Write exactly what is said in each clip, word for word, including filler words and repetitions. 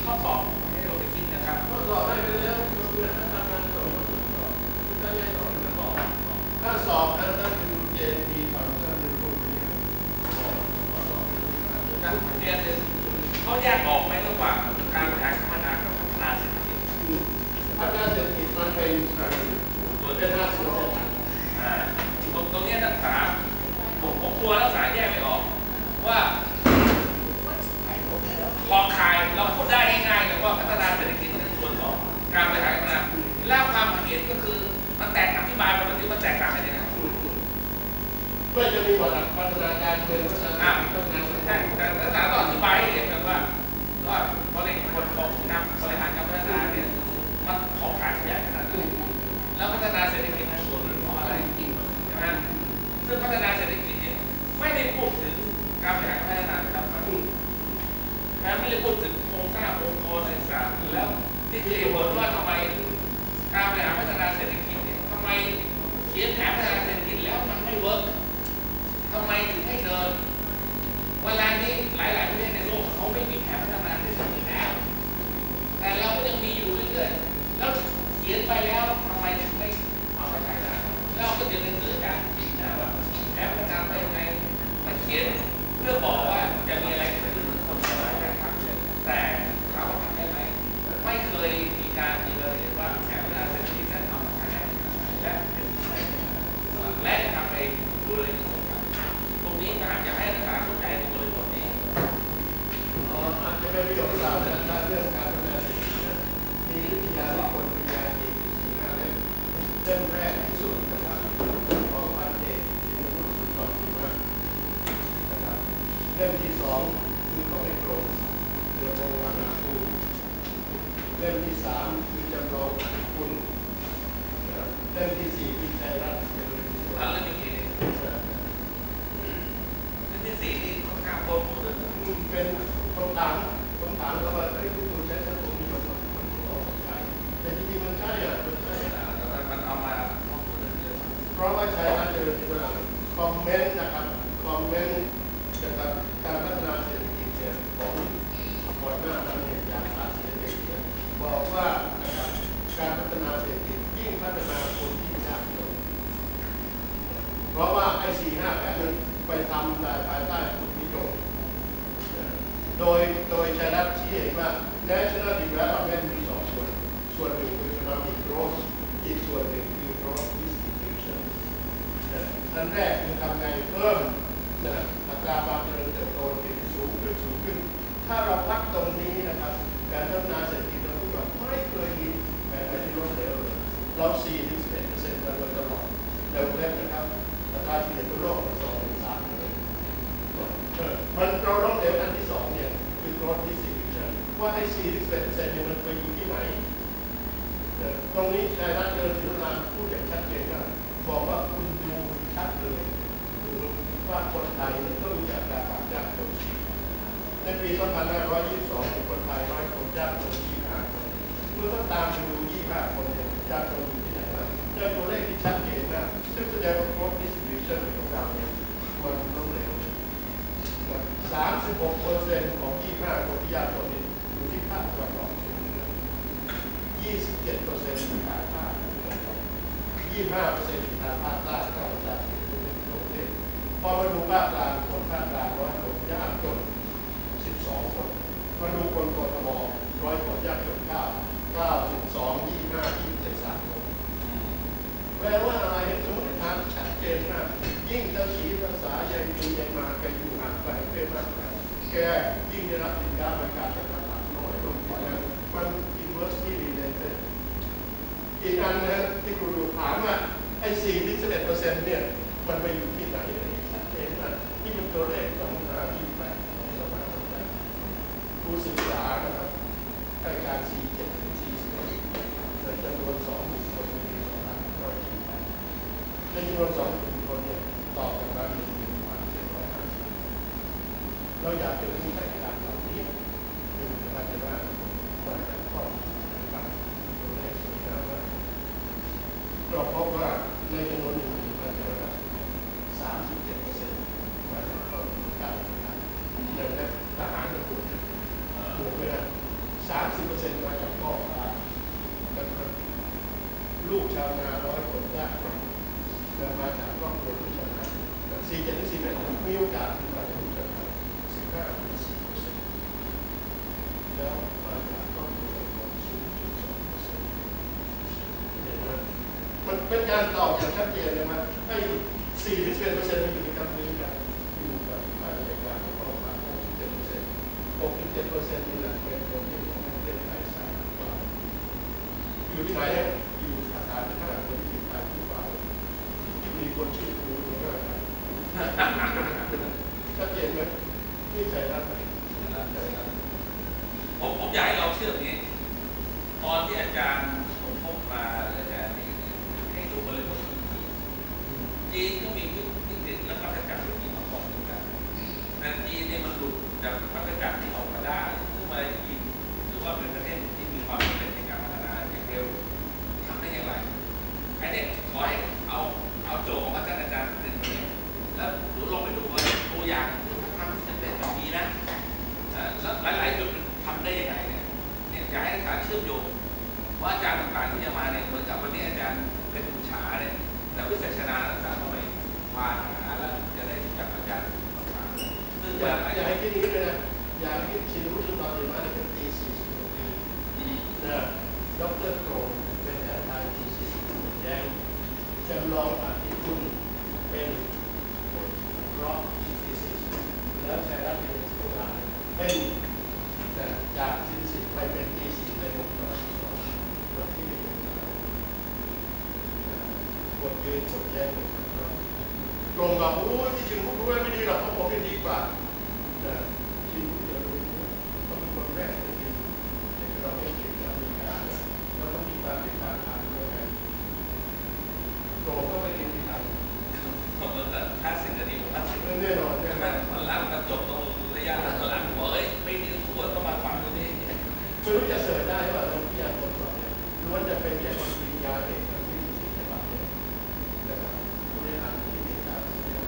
ข้อสอบให้เราไปคิดนะครับข้อสอบได้ไปแล้วถ้าทำงานสอบถ้าไม่สอบก็สอบถ้าสอบแล้วถ้าเป็นเจนดีก่อนถ้าเป็นรูปนี้สอบข้อสอบการเรียนเขาแยกออกไหมระหว่างการบริหารพัฒนากับพัฒนาเศรษฐกิจพัฒนาเศรษฐกิจมันเป็นส่วนเป็นหน้าส่วนเศรษฐกิจตรงตรงนี้นักศึกษาผมผมกลัวนักศึกษาแยกไม่ออกว่าพอคายเราพูดได้ง่ายๆแต่ว่าพัฒนาเศรษฐกิจเป็นส่วนของการบริหารพัฒนาแล้วความเห็นก็คือมันแตกอธิบายมาแบบนี้มันแตกต่างกันยังไงก็จะมีหมดพัฒนาการเมืองพัฒนาพัฒนาใช่แต่นักศึกษาต้องอธิบายให้เห็นแบบว่าว่าบริหารของการบริหารการพัฒนาเนี่ยมันขอบขายขยายขนาดไหนแล้วพัฒนาเศรษฐกิจในส่วนหนึ่งของอะไรใช่ไหมซึ่งพัฒนาเศรษฐกิจเนี่ยไม่ได้พูดถึงการบริหารการพัฒนานะครับแม้ไม่ได้พูดถึงโครงสร้างองค์กรต่างๆแล้วนี่คือเหตุผลว่าทำไมการบริหารพัฒนาเศรษฐกิจเนี่ยทำไมเขียนแผนพัฒนาเศรษฐกิจแล้วมันไม่เวิร์กทำไมถึงให้เดินเวลานี้หลายๆประเทศในโลกเขาไม่มีแผนพัฒนาเศรษฐกิจแล้วแต่เราก็ยังมีอยู่เรื่อยๆแล้วเขียนไปแล้วทำไมถึงไม่เอาไปใช้ได้แล้วก็จะเป็นเรื่องการจริงนะว่าแผนพัฒนาไปยังไงมันเขียนเพื่อบอกว่าจะมีอะไรเกิดขึ้นคนสบายใจครับแต่ถามว่าทำได้ไหมไม่เคยมีการมีเลยว่าแผนพัฒนาเศรษฐกิจนั้นเอามาใช้ได้และเป็นและทำไปดูเลยตรงนี้ก็อาจจะให้นักศึกษาเข้าใจในบริบทนี้อาจจะเป็นประโยชน์เราในเรื่องการพัฒนาเศรษฐกิจมีวิทยานิพนธ์วิทยาเอกสี่ห้าเล่มเล่มแรกที่สุดนะครับของพันเอกจินวุฒิสุนทรภูมินะครับเล่มที่สองคือของไอ้โกรธเรือโบราณภูมิเล่มที่สามคือจำลองคุณเล่มที่สี่คือชัยรัตน์เจริญสุขแล้วเรื่องนี้เนี่ยเรื่องที่สี่นี่ค่อนข้างโคตรโหดเลยเป็นคำถามคำถามแล้วว่าไอ้คุณใช้สังคมนิยมมันออกใช้แต่จริงๆมันใช่อ่ะมันใช่อ่ะแต่มันเอามาเพราะว่าใช้รัฐเจริญสุขคอมเมนต์นะครับคอมเมนต์เกี่ยวกับการพัฒนาเศรษฐกิจเนี่ยของก่อนหน้านั้นเนี่ยจากศาสตร์เศรษฐกิจเนี่ยบอกว่านะครับการพัฒนาเศรษฐกิจยิ่งพัฒนาคนที่ยากจนเพราะว่าไอ้สี่ห้าแผนนั้นไปทำภายใต้ทุนนิยมโดยโดยชัยรัตน์ชี้เห็นว่า national development มีสองส่วนส่วนหนึ่งคือ economic growth อีกส่วนหนึ่งคือ growth distribution อันแรกคือทำไงเพิ่มอัตราความเจริญเติบโตที่สูงขึ้นสูงขึ้นถ้าเราพักตรงนี้นะครับการพัฒนาเศรษฐกิจเราพูดว่าไม่เคยมีแผนไหนที่ล้มเหลวเลยเรา สี่ถึงสิบเอ็ดเปอร์เซ็นต์ มาโดยตลอดเร็วแรกนะครับอัตราเฉลี่ยทั่วโลกมันสองถึงสามเลยมันเราล้มเหลวอันที่สองเนี่ยคือ growth distribution ว่าไอ้ สี่ถึงสิบเอ็ดเปอร์เซ็นต์ เนี่ยมันไปอยู่ที่ไหนตรงนี้ชัยรัตน์เจริญสุนทรพูดอย่างชัดเจนว่าบอกว่าคุณดูชัดเลยดูว่าคนไทยเนี่ยต้องรู้จักการปราบยากจนในปีสองพันห้าร้อยยี่สิบสองคนไทยร้อยคนยากจนยี่สิบห้าคนเมื่อต้องตามไปดูยี่สิบห้าคนเนี่ยยากจนอยู่ที่ไหนบ้างได้ตัวเลขที่ชัดเจนมากซึ่งแสดงว่า growth distribution ของเราเนี่ยมันล้มเหลวสามสิบหกเปอร์เซ็นต์ของยี่สิบห้าคนที่ยากจนอยู่ที่ภาคตะวันออกเฉียงเหนือยี่สิบเจ็ดเปอร์เซ็นต์อยู่ทางภาคยี่สิบห้าเปอร์เซ็นต์อยู่ทางภาคใต้ก็จะเป็นตัวเลขพอมาดูภาคกลางคนภาคกลางร้อยคนยากจนสิบสองคนมาดูคนกทมร้อยคนยากจนเก้าเก้าสิบสองยี่สิบห้ายี่สิบเจ็ดสามคนแปลว่าอะไรสมมติฐานชัดเจนมากยิ่งเจ้าชีภาษายังมียังมาแกอยู่ห่างไกลเพิ่มมากแกยิ่งได้รับสินค้าบริการจากตลาดน้อยลงไปแล้วมัน inversely related อีกอันนะที่ครูดูถามว่าไอ้สี่ถึงสิบเอ็ดเปอร์เซ็นต์เนี่ยมันไปอยู่ที่ไหนชัดเจนมากที่เป็นตัวเลขสองพันห้าร้อยยี่สิบแปดสองพันห้าร้อยยี่สิบแปดครูศึกษานะครับรายการสี่เจ็ดถึงสี่สิบเอ็ดในจำนวนสองหมื่นคนในปีสองพันห้าร้อยยี่สิบแปดในจำนวนสองหมื่นคนเนี่ยตอบกันมาหนึ่งหมื่นพันเจ็ดร้อยห้าสิบเราอยากจะรู้รายการเหล่านี้หนึ่งมันจะว่ามาจากข้อมูลตัวเลขสวยงามมากเราพบว่าในจำนวนหนึ่งหมื่นพันเจ็ดร้อยห้าสิบสามสิบเจ็ดเปอร์เซ็นต์มาจากข้อมูลการเงินเดือนและทหารตำรวจบวกไปนะสามสี่เจ็ดถึงสี่แปดมีโอกาสขึ้นมาถึงจะสิบห้าถึงสี่เปอร์เซ็นต์แล้วมาจากต้นทุนของศูนย์จุดสองเปอร์เซ็นต์เนี่ยนะมันเป็นการตอบอย่างชัดเจนเลยว่าให้สี่ถึงสิบเปอร์เซ็นต์มันอยู่ในกำมือกันอยู่กับค่าใช้จ่ายของประมาณหกถึงเจ็ดเปอร์เซ็นต์หกถึงเจ็ดเปอร์เซ็นต์นี่แหละเป็นตัวที่ของประเทศไทยสร้างกว่าอยู่ที่ไหนอยู่อาคารห้าคนที่อยู่ภายที่ฝ่ายมีคนชื่อครูตรงนั้นชัดเจนไหมนี่ใช่รัฐไหมผมผมอยากให้เราเชื่อนี้ตอนที่อาจารย์ผมพบมาอาจารย์นี่ให้ดูบริบทจีนก็มีวิกฤตและวัฏจักรที่มาก่อนเหมือนกันแต่จีนเนี่ยมันหลุดจากวัฏจักรที่ออกมาได้ซึ่งมาจีนหรือว่าเป็นประเทศที่มีความสำเร็จในการพัฒนาอย่างเร็วทำได้อย่างไรไอ้เนี่ยขอให้เอาเอาโจทย์ของอาจารย์อาจารย์เป็นตัวนี้แล้วดูลองไปดูว่าตัวอย่างที่เขาทำที่สำเร็จแบบนี้นะแล้วหลายๆจุดทำได้ยังไงเนี่ยเนี่ยอยากให้อาจารย์เชื่อมโยงว่าอาจารย์ต่างๆที่จะมาเนี่ยเหมือนกับวันนี้อาจารย์เป็นผู้ชาเนี่ยแต่วิสัชนาอาจารย์เข้าไปวานหาแล้วจะได้จับอาจารย์ต่างๆซึ่งอยากอยากให้คิดนี้เลยนะอยากให้ชินวุฒิตอนเรียนมาเป็นตีสี่สิบปีนะดรโกรงเป็นอาจารย์ตีสี่สิบแดงจำลองอธิคุณเป็นบทร้องตีสี่สิบแล้วใช้รับเรียนตัวหลังเป็นจากตีสิบไปเป็นตีสี่ในบทร้องบทที่หนึ่งบทยืนบทแย้งบทร้องตรงกับโอ้ยที่จริงพวกรู้ไม่ดีหรอกเพราะผมเป็นดีกว่าแต่ชินวุฒิจะรู้ต้องเป็นคนแรกจริงๆในเราไม่เก่งอเมริกาเราต้องมีการติดตามผ่านด้วยกันโตก็ไม่เก่งที่ไหนผมก็คลาสสิกกันดีผมคลาสสิกแน่นอนใช่ไหมมันล่างมันจบตรงระยะหลังบอกเอ้ยไม่ดีทุกคนต้องมาฟังตรงนี้ไม่รู้จะเสิร์ชได้ว่าเราวิทยากรสอบเนี่ยล้วนจะเป็นวิทยากรปริญญาเอกทั้งที่สี่ฉบับเนี่ยนะครับผู้บริหารที่มีการ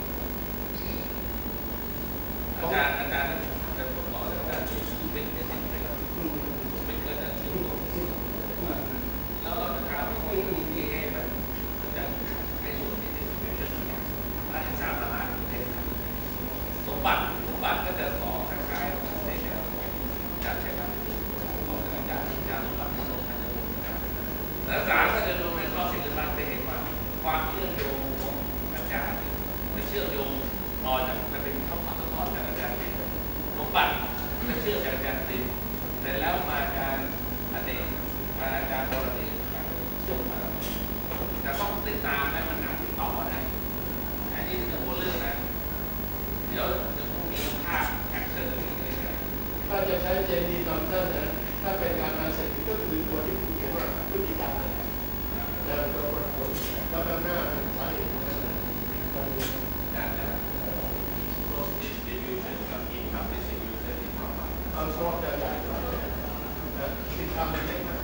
อาจารย์อาจารย์จะผมบอกเลยว่าเป็นเป็นสิ่งที่ไม่เคยจะชื่อแล้วเราจะทำให้ที่ให้มันจะให้ส่วนที่เป็นเรื่องนี้และให้สร้างตลาดในสมบัติสมบัติก็จะต่อคล้ายๆในแนวการใช้การของอาจารย์อาจารย์สมบัติสมบัติจะลงกันและอาจารย์ก็จะดูในข้อสิ่งต่างๆจะเห็นว่าความเชื่อมโยงของอาจารย์จะเชื่อมโยงต่อจากจะเป็นข้อความข้อจากอาจารย์สมบัติจะเชื่อจากอาจารย์ติดแต่แล้วมาอาจารย์อเนกมาอาจารย์บรเดชเชื่อมาแต่ต้องติดตามนะมันหาติดต่อนะอันนี้เป็นหัวเรื่องนะเดี๋ยวจะต้องมีภาพแอคชั่นอะไรอย่างเงี้ยถ้าจะใช้เจนดีตอนต้นนะถ้าเป็นการงานเสร็จก็คือตัวที่คุณเขียนว่าพฤติกรรมนั่นแหละแล้วตัวปรากฏแล้วข้างหน้าเป็นสาเหตุของมันมันมีการนะ cross distribution กับ income distribution ที่ความหมายเอาชอบจะใหญ่กว่าคิดทำเป็นเล็กมาก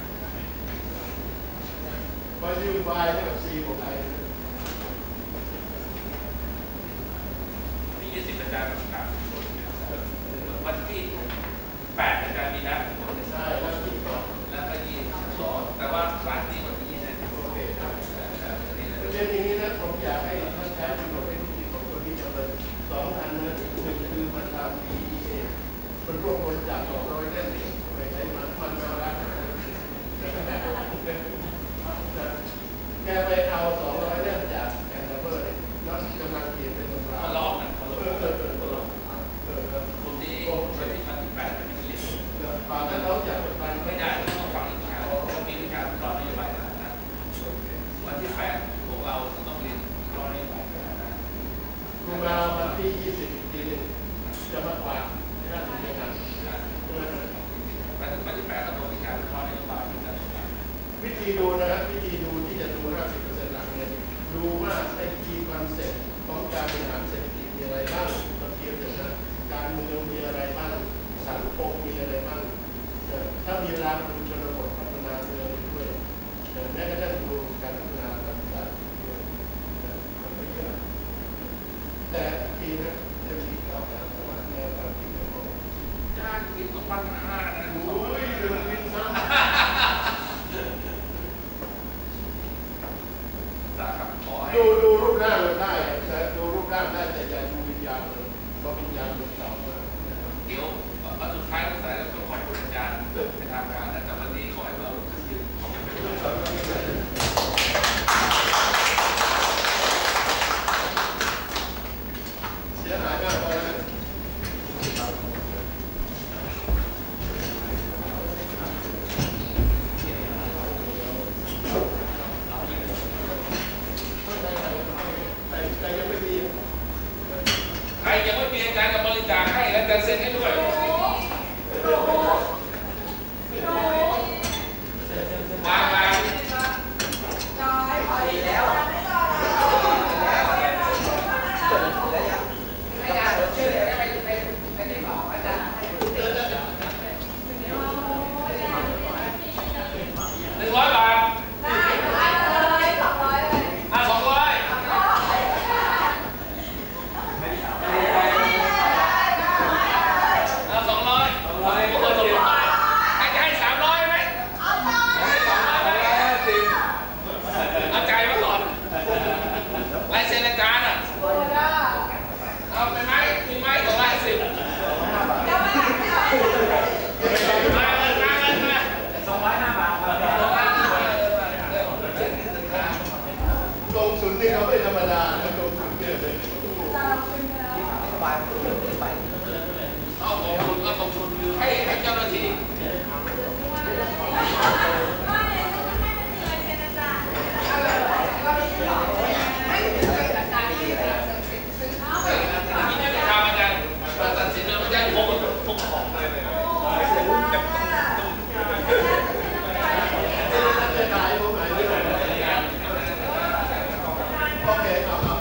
พอยืมวายกับซีของไทยที่ยี่สิบอาจารย์ต่างๆวันที่แปดอาจารย์มีนัดใช่แล้วที่สองแล้วก็ยี่สองแต่ว่าคลาสนี้วันที่ยี่สิบโอเคประเด็นนี้นะผมอยากให้ท่านใช้ประโยชน์ให้ทุกทีของคนที่จะเลยสองอันนะหนึ่งคือมันทำ พี อี เอ มันรวบรวมจากสองร้อยเล่มไปใช้มันมันมาละแกไปเอาสองร้อยเล่มจากแอนด์เบอร์แล้วกำลังเขียนเป็นตำรามาลอกกันมาลอกมาลอกคนที่วันที่วันที่แปดจะมีเรียนฟังแล้วเราอยากไปไม่ได้ต้องฟังอีกครั้งต้องมีวิชาวิเคราะห์นโยบายนะวันที่แปดพวกเราต้องเรียนวิเคราะห์นโยบายนะครูมาวันที่ยี่สิบปีนึงจะมากกว่าน่าจะเป็นงานวันที่แปดต้องลงวิชาวิเคราะห์นโยบายวิธีดูนะครับวิธีดูที่จะดู ห้าสิบเปอร์เซ็นต์ หลังเนี่ยดูว่าไอ้คีย์คอนเซ็ปต์ของการบริหารเศรษฐกิจมีอะไรบ้างเราเทียบกันนะการเมืองมีอะไรบ้างสังคมมีอะไรบ้างถ้ามีเวลาดูชนบทพัฒนาเมืองด้วยแม้กระทั่งดูการพัฒนาภาคการด้วยมันไม่เยอะแต่ทีนะจะมีเก่าแล้วเพราะว่าแนวความคิดของเราจ้างกินก็ปัญหานะโอ้ยเรื่องกินซ้ำดูดูรูปหน้าเราได้ดูรูปหน้าร่างได้แต่อย่าดูวิญญาณเลยเพราะวิญญาณมันเก่ามากนะครับเดี๋ยววันสุดท้ายต้องใส่แล้วต้องขอบคุณอาจารย์เป็นทางการแต่วันนี้ขอให้เรายืนขอบคุณเสียหายมากพอแล้วใครยังไม่มีอาจารย์จะบริจาคให้และจะเซ็นให้ด้วยวางวางหนึ่งร้อยบาทอ่ะสองร้อยเอาสองร้อยผมก็ส่งไปใครจะให้สามร้อยไหมเอาใจมาก่อนลายเซ็นอาจารย์อ่ะเอาไปไหมมีไหมสองร้อยสิบมาเลยมาเลยมาสองร้อยห้าบาทลงทุนนี่เขาไม่ธรรมดานะลงทุนเนี่ยเลยเอาของคุณก็ต้องทุนให้ให้เจ้าหน้าที่นี่ไม่ได้ทำอาจารย์ตัดสินแล้วไม่ได้พกพกของไปเลยจะขายพวกไหนไม่ได้โอเคเอาเอา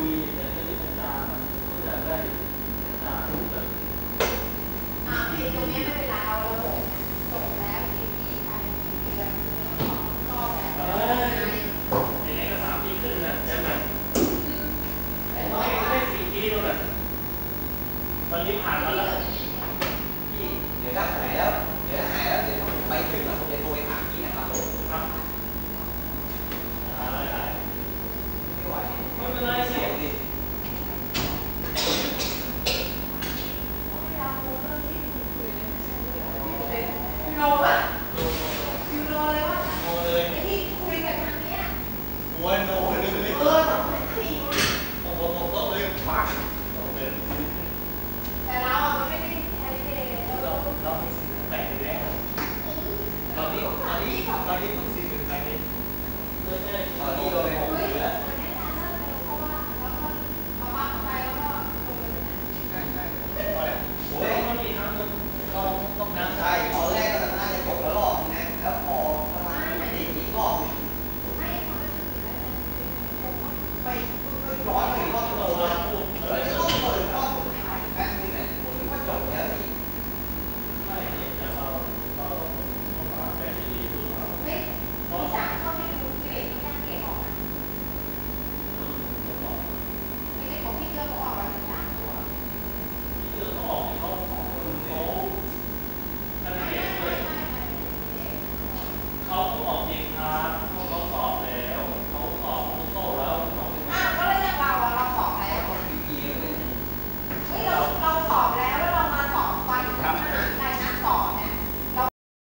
ยแต่ตอนนี้อาจารย์ก็อยากได้อาจารย์แบบอ่าไอ้ตรงนี้ไม่เป็นไรเอาระบบส่งแล้วกี่ปีภายในกี่เดือนก็แบบเอ้ยยังไงก็สามปีขึ้นน่ะใช่ไหมแต่น้อยก็ได้สี่ปีแล้วน่ะตอนนี้ผ่านมาแล้วพี่เดี๋ยวถ้าหายแล้วเดี๋ยวถ้าหายแล้วเดี๋ยวผมไปถึงแล้วผมจะโทรไปถามพี่นะครับผมครับอะไรอะไรไม่ไหวไม่เป็นไรสิดิยูโรป่ะยูโรเลยว่าโทรเลยไอ้ที่คุยกันทางเนี้ยหัวโนเลยเออสองนาทีผมผมผมก็เลยปังแต่เราอ่ะมันไม่ได้ใช้เดย์เราเราเราให้สี่แปดอยู่แล้วตอนนี้ตอนนี้ตอนนี้เพิ่งสี่หมื่นไปเองไม่ใช่ตอนนี้เราไปหกเฮ้ยอยู่แล้ววันนี้ทานเลิกเร็วเพราะว่าแล้วก็เอาพักไปแล้วก็ลงไปเลยนะใช่ใช่พอแล้วโอ้เดี๋ยยวมันมีครั้งหนึ่งเราต้องน้ำใช่ตอนแรกก็น่าจะจบแล้วรอบนึงนะแล้วพอประมาณอีกอีกรอบนึงไม่เขาไม่ถึงแล้วนะไม่ก็ย้อนไปอีกรอบนึงเราเล